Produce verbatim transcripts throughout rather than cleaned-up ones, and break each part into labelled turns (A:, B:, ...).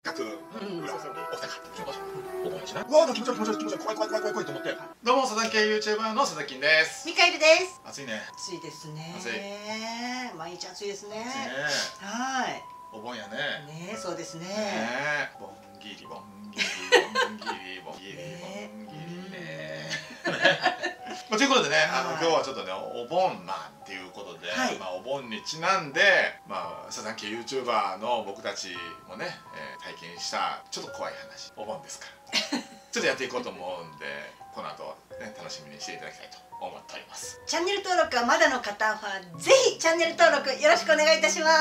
A: 各裏にお二方お盆やしな。うわー気持ち悪い気持ち悪い気持ち悪い怖い怖い怖い怖い怖いと思って。どうも佐々木系 YouTuber の佐々木です。
B: ミカエルです。
A: 暑いね。
B: 暑いですね。
A: 暑い。
B: 毎日暑いですね。
A: はい。
B: はい。
A: お盆やね。
B: ね、そうですね。
A: ボンギリボンギリボンギリボンギリボンギリね。まあということでね、あの今日はちょっとねお盆まあっていうことで、まあお盆にちなんで、まあ佐々木 YouTuber の僕たちもね体験したちょっと怖い話、お盆ですから。ちょっとやっていこうと思うんで、この後ね楽しみにしていただきたいと思っております。
B: チャンネル登録はまだの方はぜひチャンネル登録よろしくお願いいたします。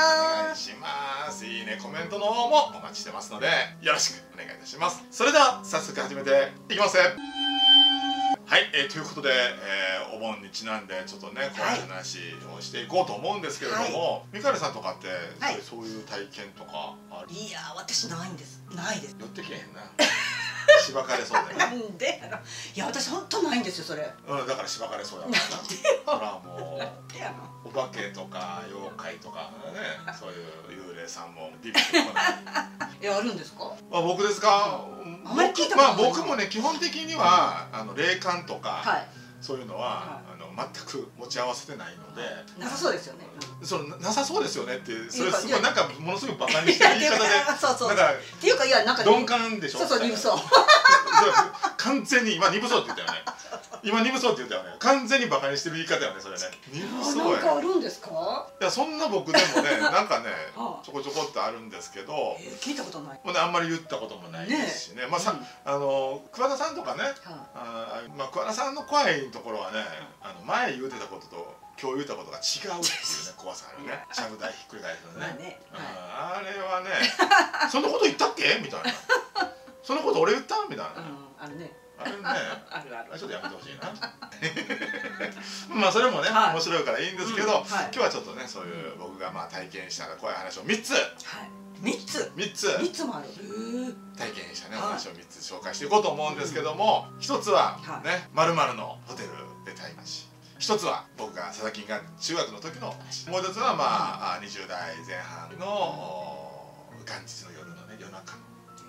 A: お願いします。いいね、コメントの方もお待ちしてますのでよろしくお願いいたします。それでは早速始めていきます。はい、えー、ということで、えー、お盆にちなんでちょっとね怖い話をしていこうと思うんですけれども、ミカエルさんとかって、はい、そういう体験とかある？
B: いやー、私ないんです。ないです。
A: 寄ってけへんな。しばかれそうで。
B: なんで？いや、私本当ないんですよそれ。
A: うん、だからしばかれそうだもんな。ほらもうお化けとか妖怪とかね、そういう幽霊さんもビビってこない。
B: え、あるんですか？
A: まあ僕ですか？
B: あまり聞いたことない。
A: まあ僕もね基本的にはあの霊感とかそういうのは
B: は
A: あの全く持ち合わせてないので。
B: なさそうですよね。
A: そのなさそうですよねってそれすごいなんかものすごいバカにしてる言い方で、
B: そうそう。
A: なんか
B: っていうかいやなんか
A: 鈍感でしょ。
B: そうそう鈍そう。
A: 完全に今鈍そうって言ったよね。今鈍そうって言ったよね。完全にバカにしてる言い方よねそれね。鈍そうや。
B: なんかあるんですか？
A: いやそんな僕でもねなんかねちょこちょこってあるんですけど、
B: 聞いたことない。
A: もうねあんまり言ったこともないですしね。まあさあの桑田さんとかね、あまあ桑田さんの怖いところはね、あの前言うてたことと今日言ったことが違うっていうね怖さあるね。ちゃぶ台ひっくり返すのね。あれはねそんなこと言ったっけみたいな。そんなこと俺言ったみたいな。
B: あるね。
A: あれね。
B: あるある。
A: ちょっとやめてほしいな。まあそれもね面白いからいいんですけど、今日はちょっとねそういう僕がまあ体験した怖い話をみっつ。
B: みっつ。
A: みっつ。
B: みっつもある。
A: 体験したねお話をみっつ紹介していこうと思うんですけども、ひとつはねまるまるのホテルで体験し。一つは僕が佐々木が中学の時の話、もう一つはまあにじゅう代前半の元日の夜のね夜中の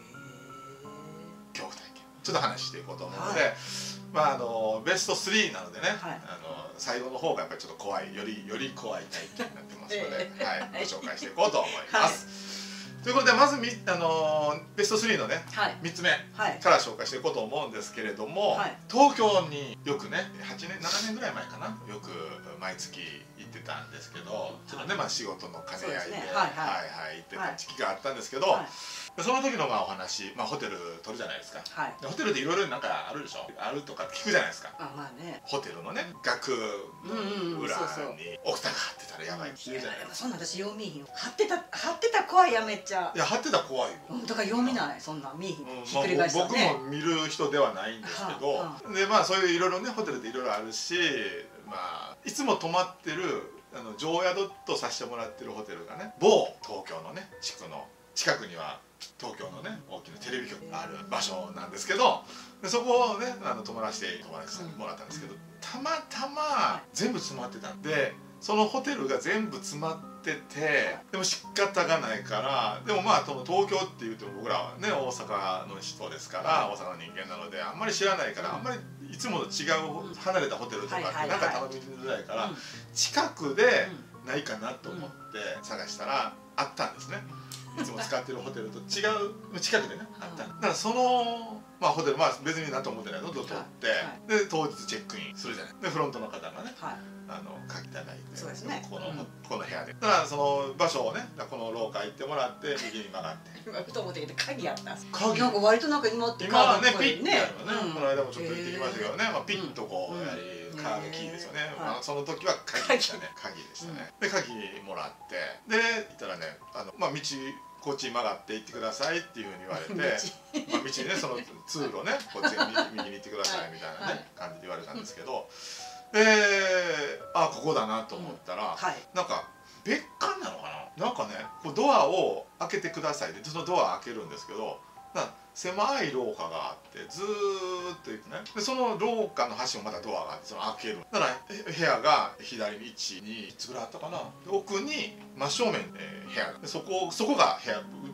A: 恐怖体験ちょっと話していこうと思うので、まああのベストスリーなのでね、あの最後の方がやっぱりちょっと怖いよりより怖い体験になってますので、はい、ご紹介していこうと思います。ということでまずみあのベストスリーのね、はい、みっつめから紹介していこうと思うんですけれども、はい、東京によくねはちねんななねんぐらい前かなよく毎月行ってたんですけど、ちょっとね、まあ、仕事の兼ね合いで行ってた時期があったんですけど、はい、その時のまあお話、まあ、ホテル取るじゃないですか、はい、ホテルでいろいろなんかあるでしょ、あるとか聞くじゃないですか。あ、まあね、ホテルのね額の裏にお蓋が張ってたらやばいって言うじゃないですか。
B: そんな私よう見えへん。貼ってた貼ってた怖いやめっちゃ。
A: いや貼ってた怖いよ。
B: だからよう見ない、そんな見えへん。
A: ひっくり返したね。僕も見る人ではないんですけど、でまあそういういろいろねホテルでいろいろあるし、まあいつも泊まってるあの常宿とさせてもらってるホテルがね某東京のね地区の近くには東京のね大きなテレビ局がある場所なんですけど、でそこをねあの泊まらせて泊まらせてもらったんですけど、たまたま全部詰まってたんで、そのホテルが全部詰まってて、でも仕方がないから、でもまあその東京っていうと僕らはね大阪の人ですから、大阪の人間なのであんまり知らないから、あんまりいつもと違う離れたホテルとかってなんか頼みづらいから、近くでないかなと思って探したらあったんですね。いつも使ってるホテルと違う近くでねあった。だからそのまあホテルまあ別に何と思ってないのと取って、で当日チェックインするじゃない。でフロントの方がねあの書きいただいて、このこの部屋で。だからその場所をねこの廊下行ってもらって右に曲がって。
B: 今ふと思ってけど鍵あった。
A: 鍵
B: なんか割となんか今って
A: 今はねピッてやるのね。この間もちょっと行ってきましたけどね、まあピッとこうやはりカードキーですよね。まあその時は鍵でしたね。鍵でしたね。で鍵もらってで行ったらねあのまあ道こっちに曲がって行ってくださいっていうふうに言われて、まあ道にねその通路ねこっちに右に行ってくださいみたいなね感じで言われたんですけど、であここだなと思ったらなんか別館なのかな、なんかねこうドアを開けてくださいでそのドア開けるんですけど、狭い廊下があってずーっと行くね。でその廊下の端もまたドアがあってその開ける。だから部屋が左にいち、に、いつぐらいあったかな。奥に真正面、えー、部屋でそこそこが部屋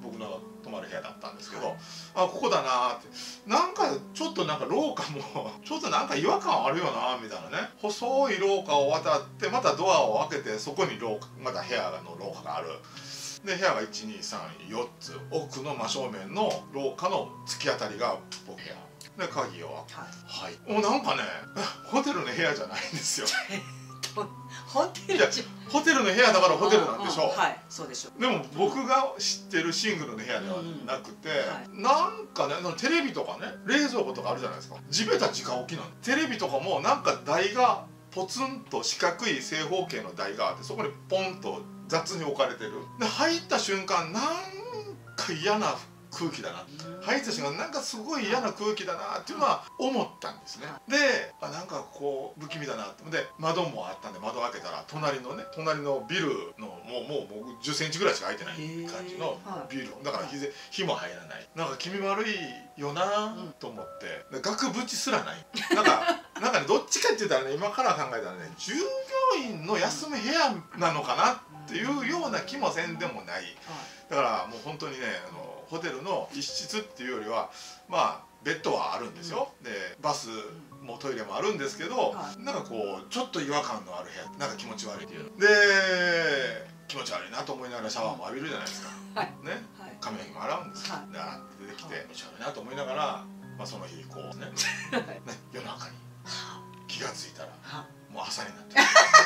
A: 僕の泊まる部屋だったんですけど、あここだなって、なんかちょっとなんか廊下もちょっとなんか違和感あるよなみたいなね、細い廊下を渡ってまたドアを開けてそこに廊下また部屋の廊下がある。で部屋がいちにさんよっつ、奥の真正面の廊下の突き当たりが僕部屋で鍵を開けて、はい、もうなんかねホテルの部屋じゃないんですよ。
B: ホテルじゃ
A: ホテルの部屋だからホテルなんでしょう。
B: はい、そうでしょう。
A: でも僕が知ってるシングルの部屋ではなくて、なんかねテレビとかね冷蔵庫とかあるじゃないですか、地べた直置きなんで、テレビとかもなんか台がポツンと四角い正方形の台があって、そこにポンと雑に置かれてる。で入った瞬間なんか嫌な空気だな、入った瞬間なんかすごい嫌な空気だなっていうのは思ったんですね。であなんかこう不気味だなって。で窓もあったんで窓開けたら隣のね隣のビルのもうもうもうじゅっセンチぐらいしか開いてない感じのビルだから日日も入らない、なんか気味悪いよなと思って、で額縁すらない、なんかなんかねどっちかって言ったらね今から考えたらね従業員の休む部屋なのかなっていうような気もせんでもない。だからもう本当にねあのホテルの一室っていうよりはまあベッドはあるんですよ、うん、でバスもトイレもあるんですけど、はい、なんかこうちょっと違和感のある部屋、なんか気持ち悪いっていうで気持ち悪いなと思いながらシャワーも浴びるじゃないですか、はい、ね、はい、髪の毛も洗うんですよ、はい、で洗って出てきて、はい、気持ち悪いなと思いながら、まあ、その日こうねね夜中に気が付いたらもう朝になってる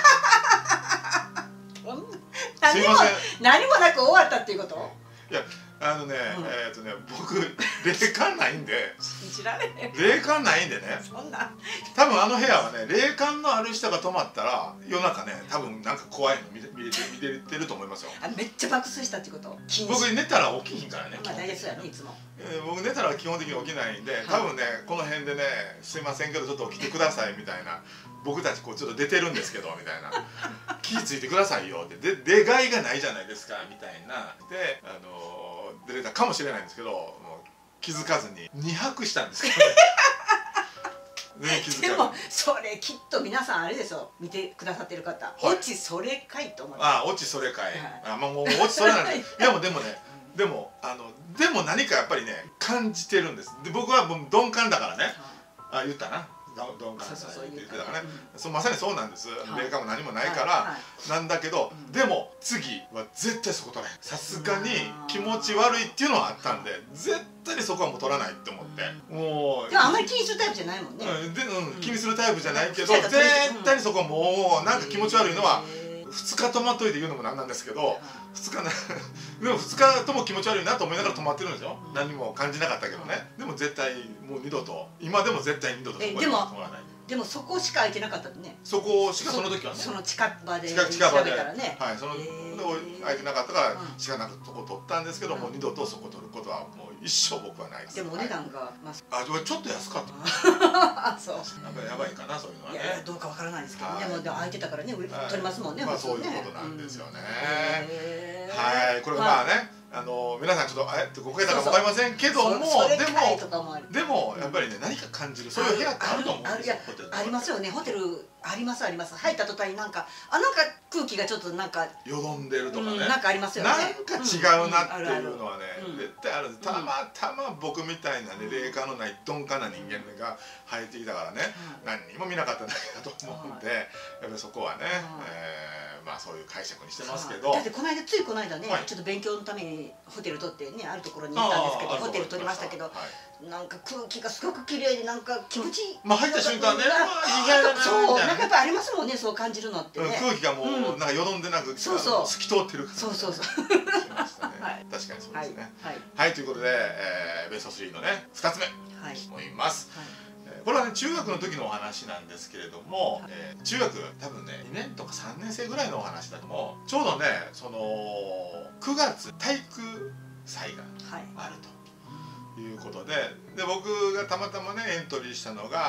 A: すいません、
B: 何もなく終わったっていうこと？
A: いやあのね、うん、えっとね僕霊感ないんで
B: 信じられへん、
A: 霊感ないんでね、
B: そんな
A: 多分あの部屋はね霊感のある人が泊まったら夜中ね多分なんか怖いの見て見れて見れてると思いますよ。
B: あめっちゃ爆睡したってこと？
A: 僕寝たら起きひんからね。
B: まあ大体そうやねいつも、
A: えー、僕寝たら基本的に起きないんで、多分ねこの辺でねすいませんけどちょっと起きてくださいみたいな、僕たちこうちょっと出てるんですけどみたいな気ぃついてくださいよってで出がいがないじゃないですかみたいなであのー出れたかもしれないんですけど、もう気づかずにに泊したんですけどね。ね、気づかず。でも
B: それきっと皆さんあれですよ見てくださってる方、オチそれかいと思って。
A: ああオチそれかい、あまあもうオチそれなんですいやもうでもねでもあのでも何かやっぱりね感じてるんです。で僕はもう鈍感だからね、あ言ったな鈍感さって言ってたからね、そうまさにそうなんです。霊感も何もないからなんだけど、でも次は絶対そこ取らへん。さすがに気持ち悪いっていうのはあったんで絶対にそこはもう取らないって思って、もう
B: でもあんまり気にするタイプじゃないもんね。
A: で、うん、気にするタイプじゃないけど絶対にそこはもうなんか気持ち悪いのはふつか泊まっといて言うのもなんなんですけど、ふつかなでもふつかとも気持ち悪いなと思いながら泊まってるんですよ。何も感じなかったけどね。でも絶対もう二度と今でも絶対二度とそこに泊まらない。
B: でもそこしか空いてなかったね。
A: そこしかその時はね。
B: その近場で調べたらね。
A: はい、その空いてなかったからしかなくそこ取ったんですけども、二度とそこ取ることはもう一生僕はないです。
B: でもお値段が
A: まあちょっと安かった。
B: あ、そう。
A: なんかやばいかなそういうのはね。
B: いやどうかわからないですけど、でも空いてたからね取りますもんね。
A: まあそういうことなんですよね。はい、これまあね。あの皆さんちょっとあえってごかけたか分かりませんけども、でもでもやっぱりね何か感じるそういう部屋ってあると思うんですよ。
B: ありますよね。ホテルありますあります。入った途端になんかあなんか空気がちょっとなんか
A: よどんでるとかね、
B: なんかありますよね。
A: なんか違うなっていうのはね絶対ある。たまたま僕みたいなね霊感のない鈍感な人間が入ってきたからね、何にも見なかっただけだと思うんで、やっぱりそこはねまあそういう解釈にしてますけど。
B: だってこの間ついこの間ねちょっと勉強のためにホテル取ってねあるところに行ったんですけど、ホテル取りましたけど、なんか空気がすごく綺麗でなんか気持ちいい。
A: まあ入った瞬間ね、意外だな。
B: そうなんかやっぱありますもんね、そう感じるのってね。
A: 空気がもうなんかよどんでなく透き通ってる感じ。
B: そうそうそう。
A: しましたね。確かにそうですね。はいということでベストスリーのねふたつめ思います。これはね中学の時のお話なんですけれども、えー、中学多分ねにねんとかさんねん生ぐらいのお話だともちょうどねそのくがつ体育祭があるということで、で僕がたまたまねエントリーしたのがあ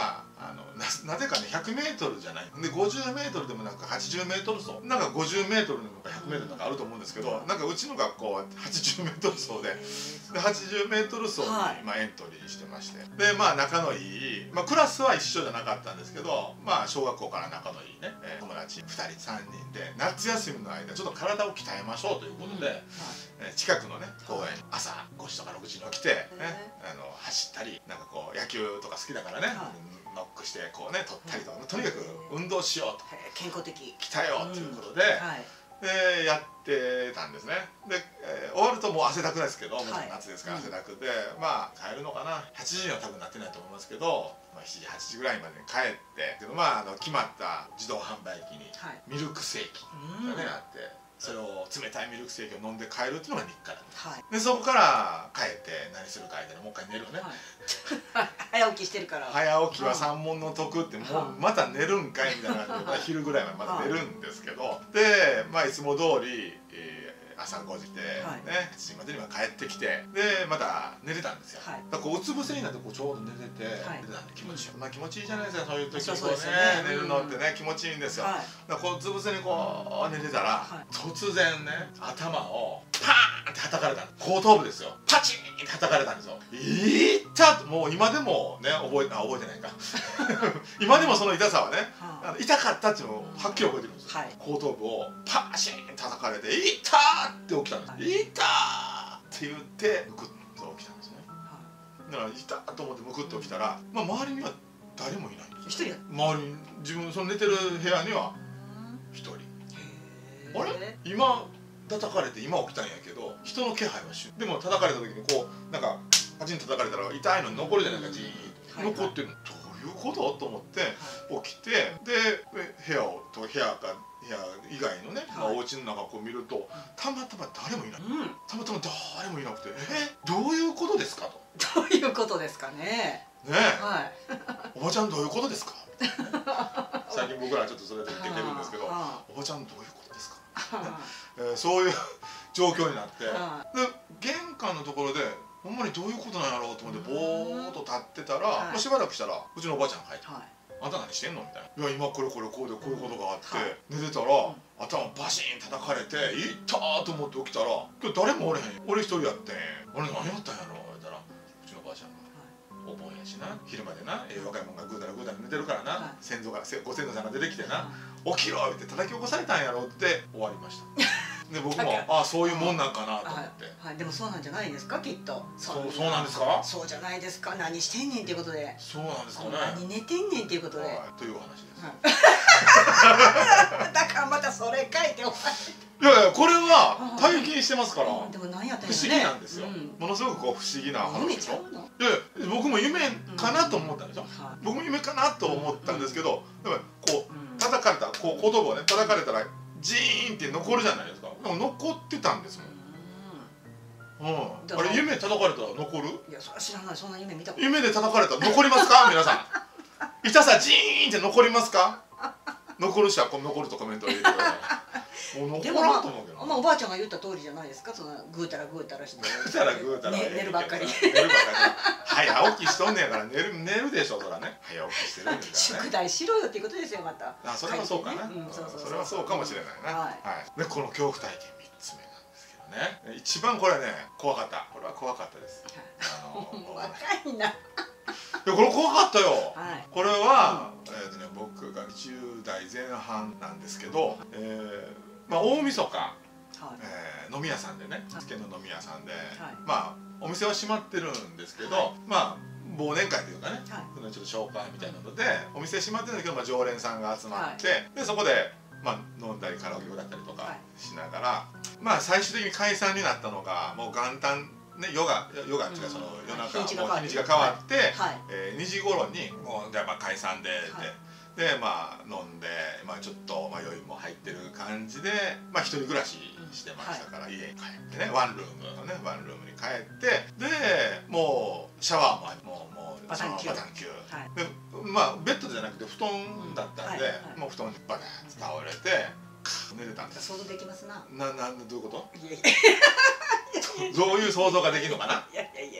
A: あの な, なぜかねひゃくメートルじゃないでごじゅうメートルでもなんかはちじゅうメートル走なんかごじゅうメートルなのかひゃくメートルとかあると思うんですけど、なんかうちの学校ははちじゅうメートル走でではちじゅうメートル走に、まあ、エントリーしてまして、でまあ仲のいい、まあ、クラスは一緒じゃなかったんですけど、まあ小学校から仲のいいね、えー、友達ふたりさんにんで夏休みの間ちょっと体を鍛えましょうということで、うんはい、近くのね公園朝ごじとかろくじに起きて、ね、あの走ったりなんかこう野球とか好きだからね、はい、ノックしてこうね取ったりとか、とにかく運動しようと
B: 健康的
A: 鍛えようということで、うんはいでやってたんですね。で、えー、終わるともう汗だくですけど、もちろん夏ですから汗だくで、うん、まあ帰るのかなはちじには多分なってないと思いますけど、まあ、しちじはちじぐらいまでに帰ってけど、まあ、あの決まった自動販売機にミルクセーキがね、あって。それを冷たいミルクセーキを飲んで帰るっていうのが日課だった、はい、でそこから帰って何するか間にもう一回寝るね、
B: はい、早起きしてるから
A: 早起きは三文の徳ってもうまた寝るんかいみたいな感じで昼ぐらいまでまた寝るんですけど、でまあいつも通り、えー朝ごじで、はい、ね、はちじまでには帰ってきてでまた寝てたんですよ、はい、だからこううつ伏せになってこうちょうど寝てて、はい、寝てたんで気持ちいい、まあ気持ちいいじゃないですかそういう時こうね寝るのってね気持ちいいんですよ、はい、だからこううつ伏せにこう寝てたら、はい、突然ね頭をパーンって叩かれた後頭部ですよ、パチンって叩かれたんですよ。いったともう今でもね覚えあ覚えてないか今でもその痛さはね、はあ、痛かったっていうのをはっきり覚えてるんですよ、はい、後頭部をパシン叩かれて「いったー!」って起きたんです、はい、いったーって言ってむくっと起きたんですね、はい、だからいたと思ってむくっと起きたら、まあ、周りには誰もいないんですよ。周りに自分その寝てる部屋にはひとり。あれ今叩かれて今起きたんやけど人の気配はしでも叩かれた時にこうなんかパチンと叩かれたら痛いのに残るじゃないですか、じーっと残ってるの、どういうことと思って起きてで部屋を部屋か部屋以外のね、まあ、お家の中こう見るとたまたま誰もいない、うん、たまたま誰もいなくて「えどういうことですか?」と
B: 「どういうことですかね」
A: ねえ、はい、おばちゃんどういうことですか最近僕らちょっとそれで言ってるんですけど「おばちゃんどういうことですか?」えー、そういう状況になってで玄関のところでほんまにどういうことなんやろうと思ってぼーっと立ってたら、はい、もうしばらくしたらうちのおばあちゃんが帰って「はい、あんた何してんの?」みたいな「いや今これこれこうでこういうことがあって、はい、寝てたら、うん、頭バシーン叩かれて「いったー!」と思って起きたら「今日誰もおれへん俺一人やってん俺何やったんやろ?」言ったらうちのおばあちゃんが。お盆やしな昼までな、えー、若いもんがぐうたらぐうたら寝てるからな、はい、先祖がご先祖さんが出てきてな「起きろ!」って叩き起こされたんやろって終わりましたで僕もああそういうもんなんかなと思って、
B: はいはい、でもそうなんじゃないですかきっと。
A: そうそうなんですか。
B: そうじゃないですか。何してんねんっていうことで。
A: そうなんですかね。
B: 何寝てんねんっていうことで、はい、
A: というお話です、
B: はい、だからまたそれ書いてお前
A: いやいやこれは体験してますから、
B: うん、でも何やったんやろね、
A: 不思議なんですよ、うん、ものすごくこう不思議な話でしょ。いやいや僕も夢かなと思ったんでしょ、うんはい、僕も夢かなと思ったんですけど、うん、でもこう叩かれたこう言葉をね叩かれたらジーンって残るじゃないですか。でも残ってたんですもん。うん、あれ夢叩かれたら残る？
B: いやそれは知らない。そんな夢見たこ
A: とない。夢で叩かれたら残りますか皆さん。痛さジーンって残りますか？残る人は残るとコメントを入れてください。もう残らんと思うけど。
B: まあおばあちゃんが言った通りじゃないですか。そのぐうたらぐうたらして。
A: ぐうたらぐうたら
B: 寝るばっかり。
A: 寝るばっかり。早起きしとんねやから寝る寝るでしょそらね。早起きしてるんですからね。
B: 宿題しろよっていうことですよまた。
A: あそれはそうかな。それはそうかもしれないな。はい。でこの恐怖体験みっつめなんですけどね。一番これね怖かった。これは怖かったです。
B: あの若いな。
A: いやこれ怖かったよ、はい、これは、うん、えーとね、僕がにじゅうだいぜん半なんですけど、えーまあ、大晦日、はいえー、飲み屋さんでねつけの飲み屋さんで、はい、まあお店は閉まってるんですけど、はい、まあ忘年会というかね、はい、ちょっと紹介みたいなのでお店閉まってるんだけど、まあ、常連さんが集まって、はい、でそこで、まあ、飲んだりカラオケ歌ったりとかしながら、はい、まあ最終的に解散になったのがもう元旦ね、夜が夜がっていうかその夜中もう日にちが変わってにじ頃にもうじゃあまあ解散ででまあ飲んでまあちょっと迷いも入ってる感じでまあ一人暮らししてましたから家に帰ってねワンルームのねワンルームに帰ってでもうシャワーももうもう
B: バタンキュー
A: でまあベッドじゃなくて布団だったんでもう布団にバタンと倒れて寝てたんです。
B: 想像できますな。
A: ななんどういうこと？
B: いやいや。
A: どういう想像ができるのかな。
B: いやいやいやいや、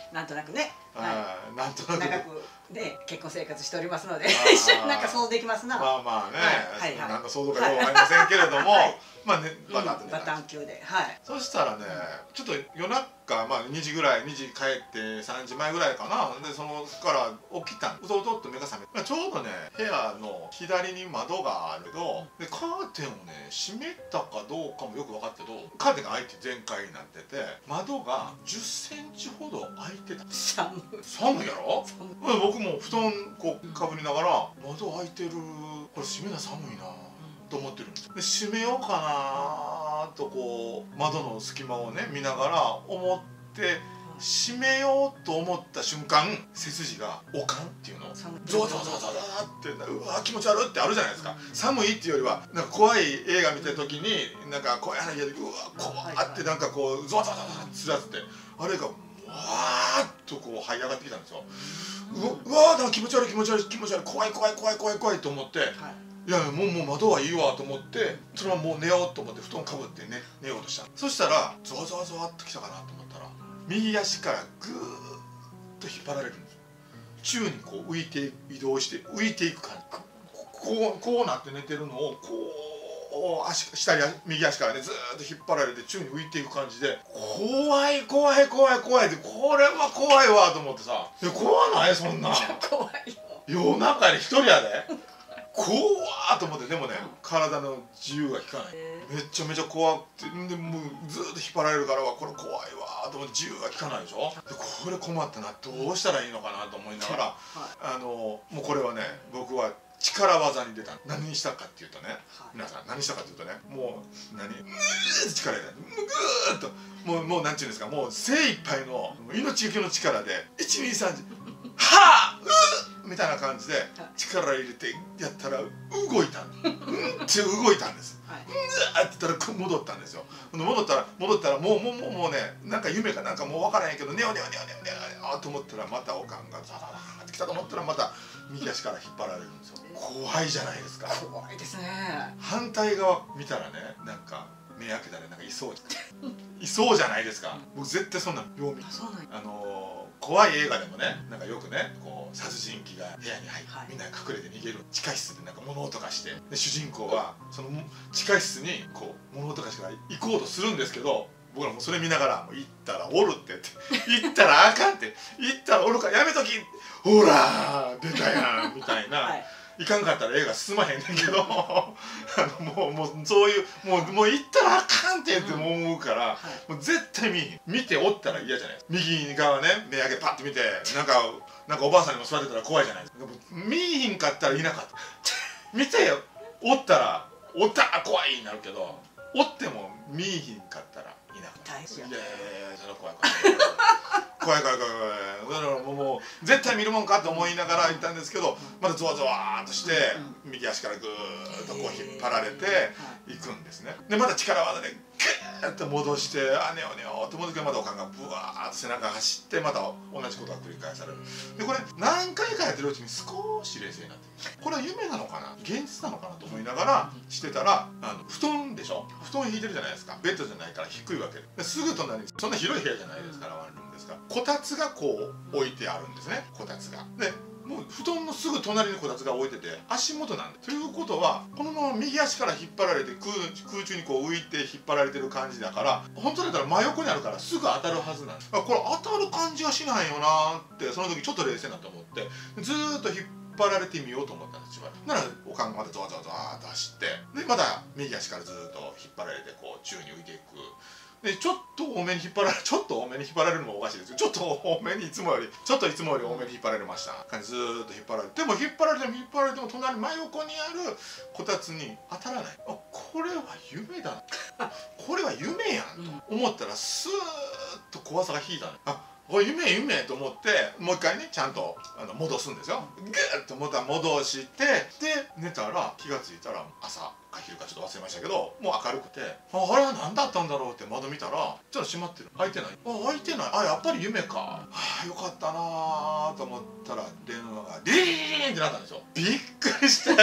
B: なんとなくね、
A: はい、なんとなく
B: 長くね結婚生活しておりますので一緒になんか想像できますな。
A: まあまあね、
B: はいはい、
A: 何の想像かよくわかりませんけれども、まあねバタンとね、
B: バタン級で、はい。
A: そしたらね、ちょっと夜中まあにじぐらい、にじ帰ってさんじまえぐらいかな、でそのから起きたん、うとうとっと目が覚めて、ちょうどね部屋の左に窓があるけど、でカーテンをね閉めたかどうかもよく分かってけど、カーテンが開いて全開になってて、窓がじゅっセンチほど開いてた。
B: 寒い
A: 寒いやろ。僕も布団こうかぶりながら、窓開いてる、これ閉めな寒いなと思ってるんですよ。で閉めようかなとこう窓の隙間をね見ながら思って閉めようと思った瞬間、背筋がおかんっていうのゾワゾワゾワゾワってうわ気持ち悪いってあるじゃないですか。寒いっていうよりはなんか怖い映画見た時になんか怖い話やでうわ怖ってなんかこうゾワゾワゾワってつらってあれがわーっとこう這い上がってきたんですよ。うわーなんか気持ち悪い気持ち悪い気持ち悪い怖い怖い怖い怖い怖いと思って、いやもうもう窓はいいわと思ってそのままもう寝ようと思って布団かぶって寝寝ようとした。そしたらゾワゾワゾワっときたかなと思ったら右足からぐーっと引っ張られるんですよ。宙にこう浮いて移動して浮いていく感じ、こうこうなって寝てるのをこう足下に右足からねずーっと引っ張られて宙に浮いていく感じで、怖い怖い怖い怖いって、これは怖いわと思ってさ、いや怖ないそんな
B: 怖いよ、
A: 夜中に一人やで怖ーと思って。でもね体の自由が利かない、めちゃめちゃ怖くて、でもうずーっと引っ張られるからはこれ怖いわーと思って自由が利かないでしょ。でこれ困ったな、どうしたらいいのかなと思いながら、あのもうこれはね僕は力技に出た。何にしたかっていうとね、皆さん何したかっていうとね、もう何ぐーっと力入れた、ぐーっともうもうなんていうんですか、もう精一杯の命がけの力でいちにさんはあうっみたいな感じで力入れてやったら動いたんです。うんって動いたんです。うんって言ったら戻ったんですよ。戻ったら戻ったらもうもうもうもうねなんか夢かなんかもう分からへんけど、ねおねおねおねおねおと思ったらまたおかんがザザザってきたと思ったらまた右足から引っ張られるんですよ。怖いじゃないですか。
B: 怖いですね。
A: 反対側見たらねなんか目開けたらなんかいそういそうじゃないですか。僕絶対そんな病見あの怖い映画でもねなんかよくねこう殺人鬼が部屋に入って、はい、みんな隠れて逃げる、地下室でなんか物音がしてで主人公はその地下室にこう物音がしてから行こうとするんですけど、僕らもそれ見ながら「もう行ったらおる」って言って「行ったらあかん」って「行ったらおるからやめとき」ほら出たやんみたいな。はい、いかんかったら映画進まへんねんけどあのもうもうそういうもうもう行ったらあかんってって思うから、うん、もう絶対見見ておったら嫌じゃないですか。右側ね目開けパッて見てなんかなんかおばあさんにも座ってたら怖いじゃないですか。見えひんかったらいなかった見てよおったらおったら怖いになるけど、おっても見えひんかったらいなかった。いやいやいやそれは怖い怖い怖い怖い怖い怖い。だからもう絶対見るもんかと思いながら行ったんですけど、またゾワゾワーっとして右足からぐーっとこう引っ張られていくんですね。でまた力技でグーッと戻してあねおねおって戻ってまたおかんがブワーッと背中走ってまた同じことが繰り返される。でこれ何回かやってるうちに少し冷静になって、これは夢なのかな現実なのかなと思いながらしてたら、あの布団でしょ、布団引いてるじゃないですか。ベッドじゃないから低いわけですぐ隣にそんな広い部屋じゃないですから、ワンルームですからこたつがこう置いてあるんですね。こたつがでもう布団のすぐ隣にこたつが置いてて足元なんで、ということはこのまま右足から引っ張られて 空, 空中にこう浮いて引っ張られてる感じだから、本当だったら真横にあるからすぐ当たるはずなんです。これ当たる感じがしないよなってその時ちょっと冷静になと思ってずーっと引っ張られてみようと思ったんです。しばらくならおかんがまたゾワゾワゾワーっと走ってでまた右足からずーっと引っ張られてこう宙に浮いていく。でちょっと多めに引っ張られちょっと多めに引っ張られるのもおかしいですけど、ちょっと多めにいつもよりちょっといつもより多めに引っ張られました感じ。ずーっと引っ張られてでも引っ張られても引っ張られても隣真横にあるこたつに当たらない。あこれは夢だこれは夢やんと思ったらスーッと怖さが引いたの。あこれ夢夢と思ってもう一回ねちゃんとあの戻すんですよ。グーッとまた戻してで寝たら気が付いたら朝か昼かちょっと忘れましたけどもう明るくて、ああれは何だったんだろうって窓見たらちょっと閉まってる、開いてない、あ開いてない、あやっぱり夢か、はあよかったなと思ったら電話がリーンってなったんですよ。びっくりして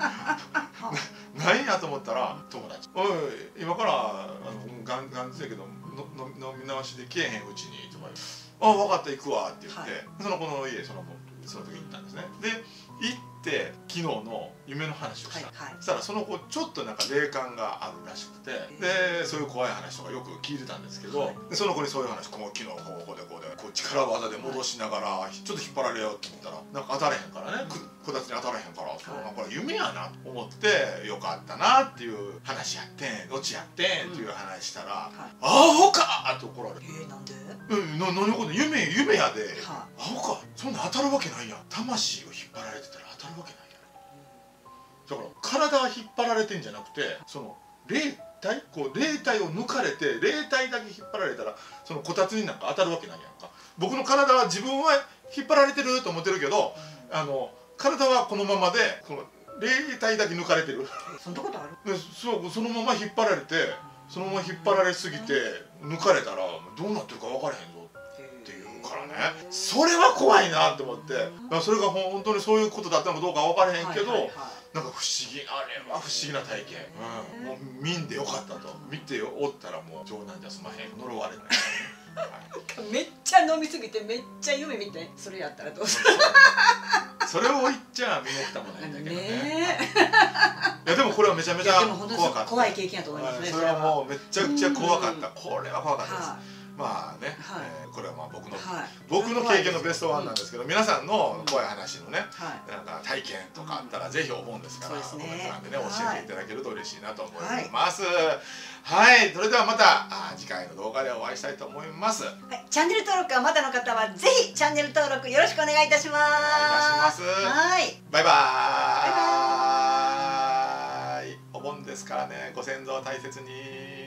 A: 何やと思ったら友達「おい今からあのガンガンですけどのの飲み直しでけえへんうちに」とか言う。 あ分かった行くわ」って言って、その子の家そのその時に行ったんですね。で行って昨日の夢の話をした、そしたらその子ちょっとなんか霊感があるらしくて、でそういう怖い話とかよく聞いてたんですけど、でその子にそういう話、こう昨日こうこうでこうでこう力技で戻しながらちょっと引っ張られようと思ったらなんか当たらへんからね、こたつに当たらへんから、そうなんかこれ夢やなと思ってよかったなっていう話やってん、オチやってんっていう話したら「アホか!」って怒られて。
B: えなんで？
A: うんな何こと夢夢やで、アホか、そんな当たるわけないやん、魂を引っ張られてたら当たるわけないやん。だから体は引っ張られてんじゃなくて、その霊体こう霊体を抜かれて霊体だけ引っ張られたらそのこたつになんか当たるわけないやんか。僕の体は自分は引っ張られてると思ってるけど、あの体はこのままでこの霊体だけ抜かれてる。
B: そんなことある？
A: でそうそのまま引っ張られて、そのまま引っ張られすぎて抜かれたらどうなってるか分からへんぞっていうからね、それは怖いなと思って、それが本当にそういうことだったのかどうか分からへんけど、なんか不思議、あれは不思議な体験、うん、もう見んでよかったと、見ておったらもう冗談じゃすまへん、呪われない。
B: めっちゃ飲みすぎてめっちゃ夢見てそれやったらどうする？
A: それを言っちゃ身も蓋もないんだけどね。いやでもこれはめちゃめちゃ怖かった。
B: 怖い経験だと思いますね。
A: それはもうめちゃくちゃ怖かった。これは怖かったです。まあね、これはまあ僕の僕の経験のベストワンなんですけど、皆さんの怖い話のね、なんか体験とかあったらぜひ思うんですから、コメント欄でね教えていただけると嬉しいなと思います。はい、それではまた次回の動画でお会いしたいと思います。
B: チャンネル登録がまだの方はぜひチャンネル登録よろしくお願いいたします。
A: お願いいたします。はい、バイバーイ。お盆ですからね、ご先祖を大切に。